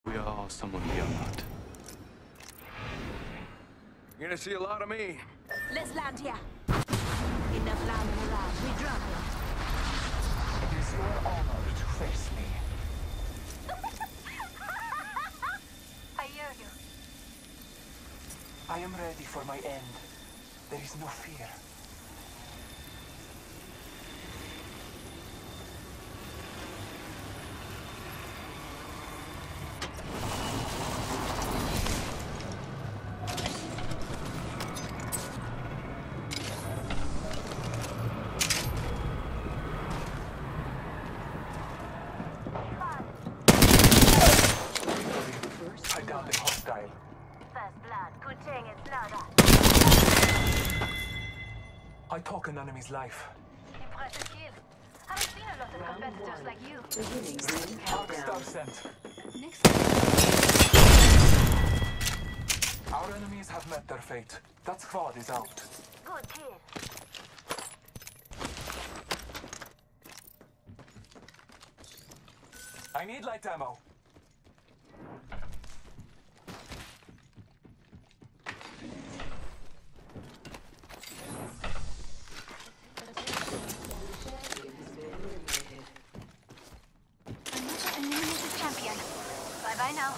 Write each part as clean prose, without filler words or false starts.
We are someone beyond that. You're gonna see a lot of me. Let's land here. Enough landing around. We drop it. It is your honor to face me. I hear you. I am ready for my end. There is no fear. I downed the hostile. First blood. Good thing it's louder. I took an enemy's life. Impressive kill. Haven't seen a lot of competitors like you. Darkstar sent. Next. Our enemies have met their fate. That squad is out. Good kill. I need light ammo. Another eliminated champion. Bye-bye now.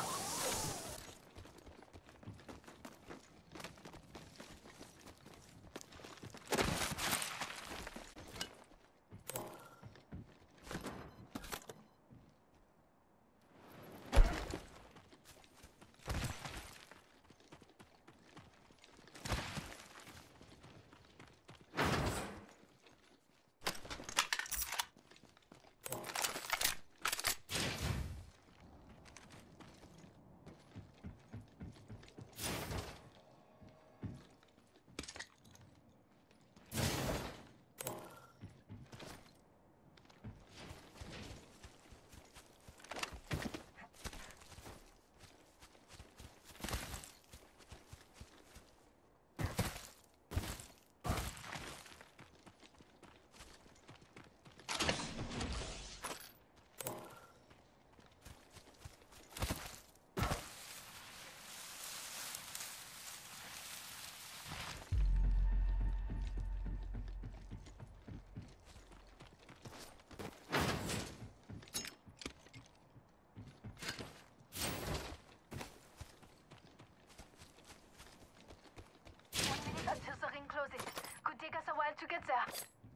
Until the ring closes. Could take us a while to get there.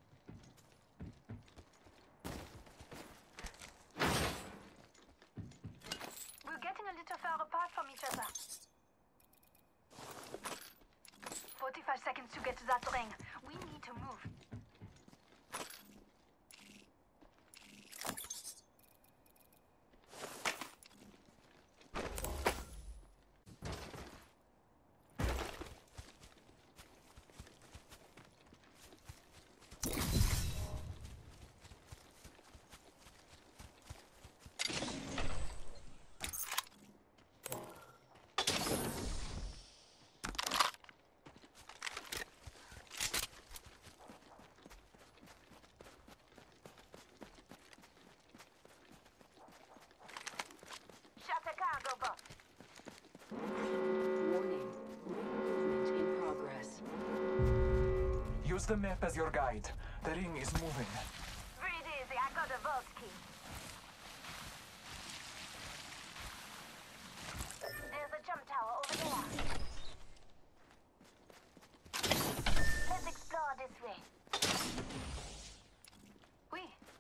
We're getting a little far apart from each other. 45 seconds to get to that ring. We need to move. Shut the cargo box. Warning. Movement in progress. Use the map as your guide. The ring is moving. Breathe easy. I got a vault key. There's a jump tower over there. Let's explore this way. Oui.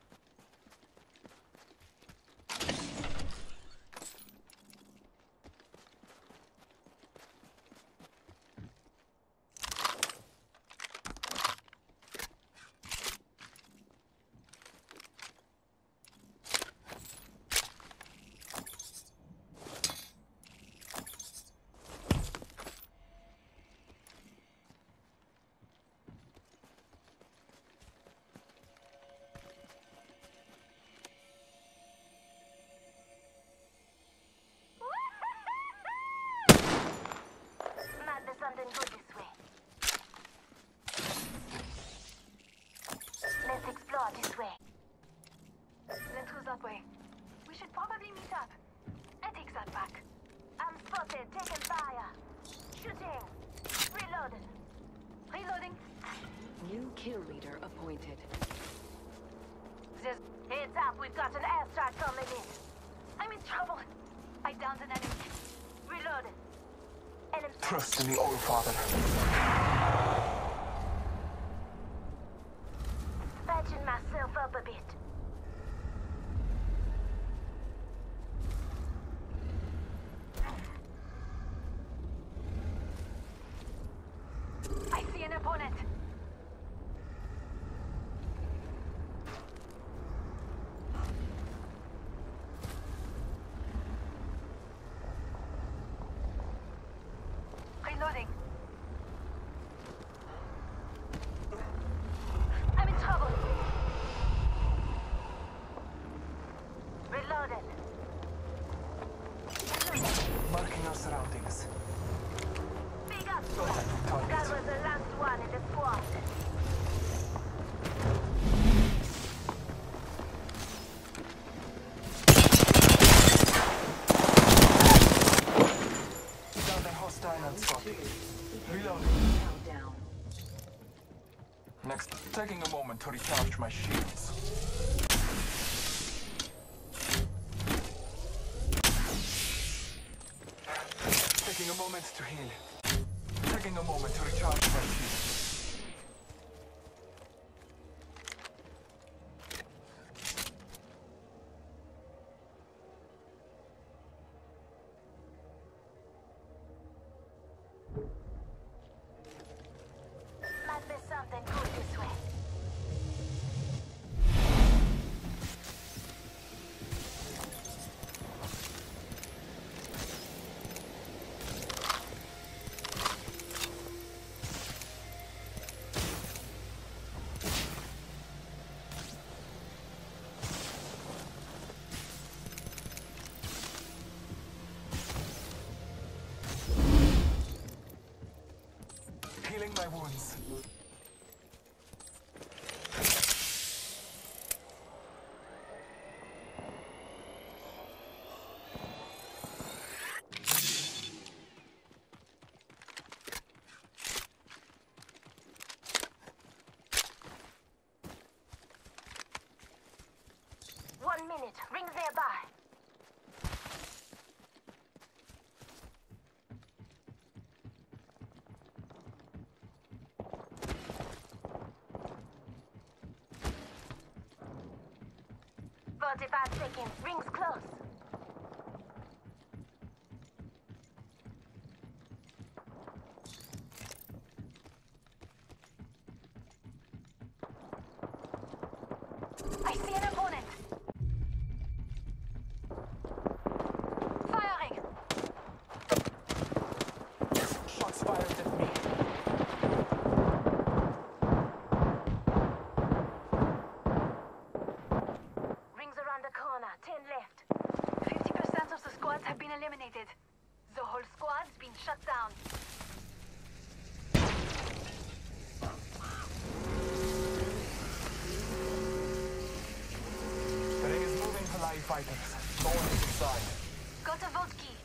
Something good this way. Let's explore this way. Let's go that way. We should probably meet up. I take that back. Spotted, taking fire. Shooting. Reloaded. Reloading. New kill leader appointed. There's heads up, we've got an airstrike coming in. I'm in trouble. I downed an enemy. Reloaded. Enemy. Trust in the All Father. Patching myself up a bit. I see an opponent. Reloading. I'm in trouble. Reloaded. Marking our surroundings. Big up. Target. That was the last one in the squad. Down a hostile and spotted. Reloading. Countdown. Next, taking a moment to recharge my shields. Taking a moment to heal. Taking a moment to recharge my shields. Might be something good this way. Healing my wounds. One minute. Rings nearby. "45 seconds. Rings close. I see an opponent. Firing. Shots fired at me. Rings around the corner. 10 left. 50% of the squads have been eliminated. The whole squad's been shut down. The ring is moving to live fighters. No one is inside. Got a vault key.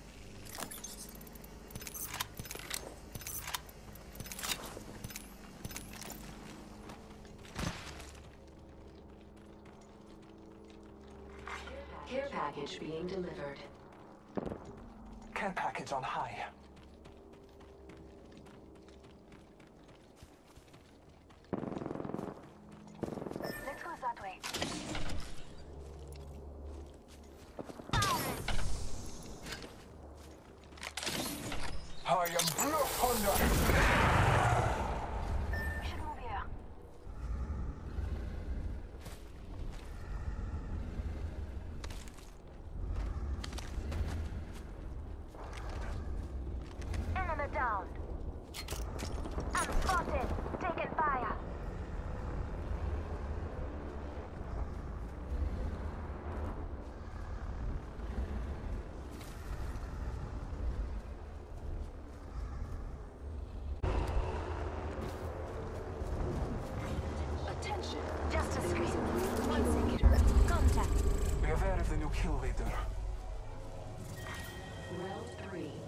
Care package being delivered. Care package on high. Let's go that way. I am Blue Honda. We should move here. Enemy down. I'm spotted. Taking fire. Attention. Just a screen. One sector. Contact. Be aware of the new kill leader. Round 3.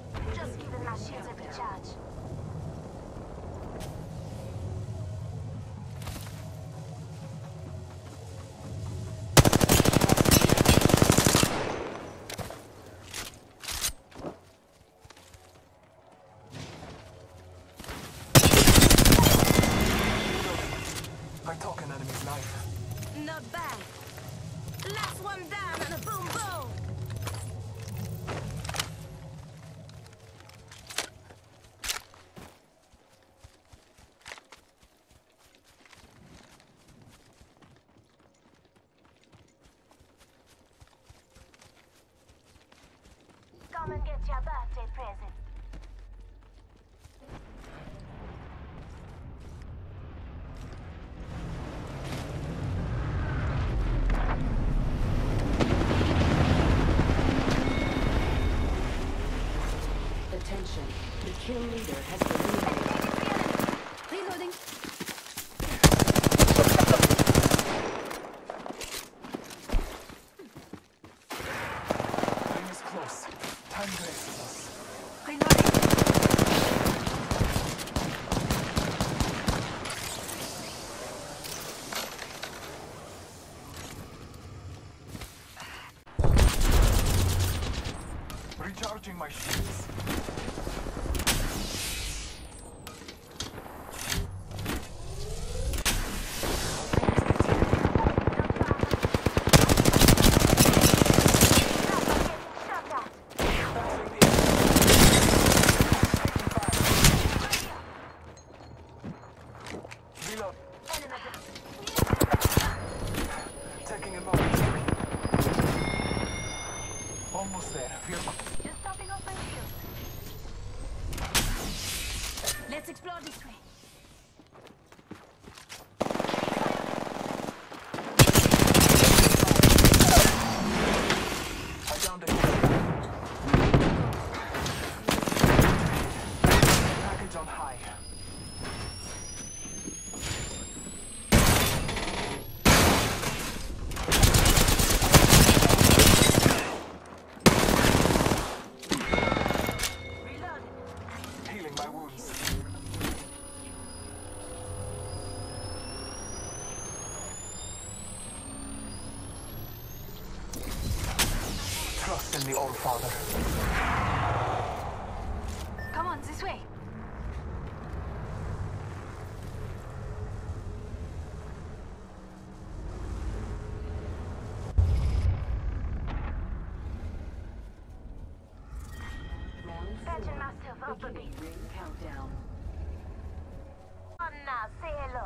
Come and get your birthday present. Attention. The kill leader has been eliminated. Reloading. Ring is close. Time graces us. Reloading. Recharging my shields. Shot at. Reload. Enemy. Taking a moment. Almost there. Just topping off my shield. Let's explore this way. I downed a package on high. Reloading. Healing my wounds. Trust in the All Father. Come on, this way. Round Patching 4. myself up a bit. Beginning ring countdown. Come on now, say hello.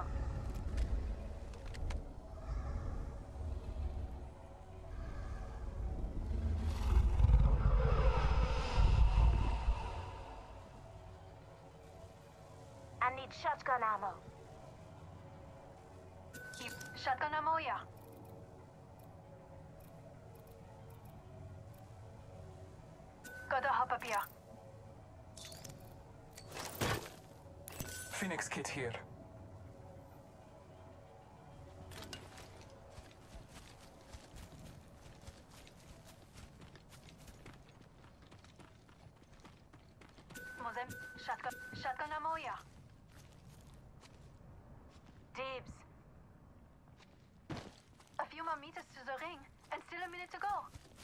I need shotgun ammo. Keep shotgun ammo, yeah. Gotta hop up here. Phoenix kit here. Mozem, shotgun ammo, yeah. Dibs. A few more meters to the ring, and still a minute to go.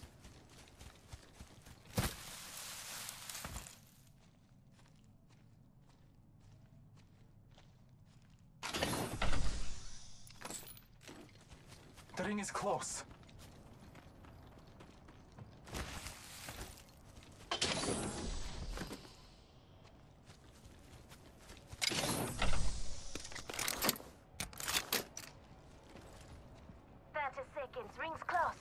The ring is close. Seconds, rings close.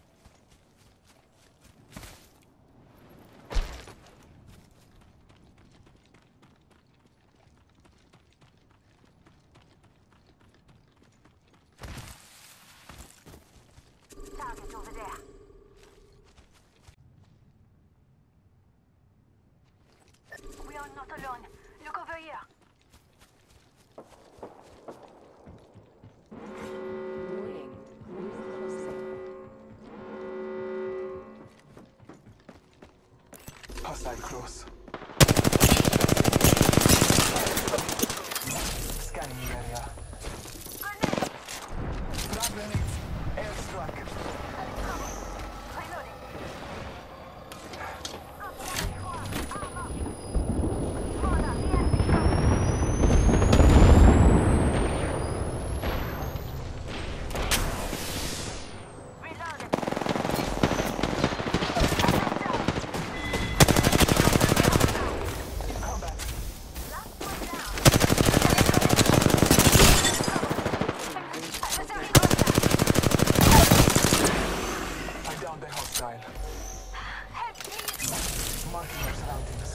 Target over there. We are not alone. Look over here. Warning. Ring closing. Hostile close. Scanning the area. Grenade! Frag grenades. Airstrike. Reloading. Marking our surroundings.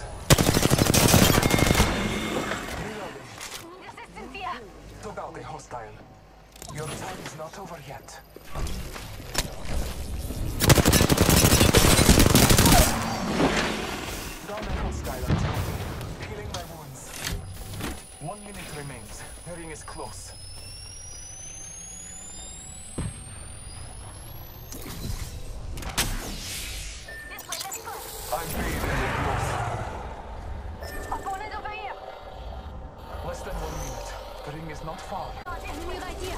Reloading. Resistance here. Took out a hostile. Your time is not over yet. Down a hostile on top. Healing my wounds. 1 minute remains. The ring is close. This way, let's go. I'm breathing close. Opponent over here. Less than 1 minute. The ring is not far. Enemy right here.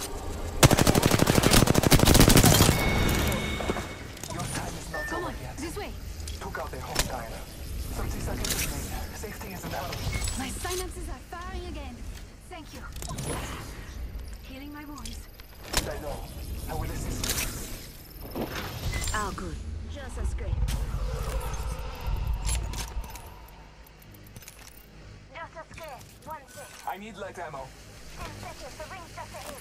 Your time is not over yet. This way. Took out a hostile. 30 seconds remain. Safety is an arrow. My synapses are firing again. Thank you. Healing my wounds. I know. I will assist you. Oh, good. Just as great. Just as great. 1 sec. I need light ammo. 10 seconds. The ring's just ahead.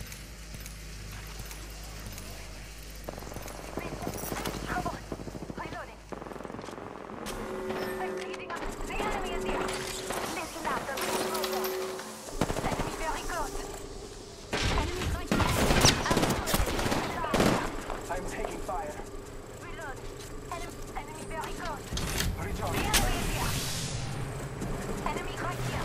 Trouble. Reloading. I'm speeding up. The enemy is here. Listen up. The ring is closer. Enemy very close. Enemy right here. I'm taking fire. Reload. Enemy very close. The Recharge. enemy is here. Enemy right here.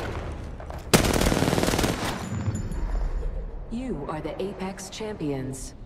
You are the Apex Champions.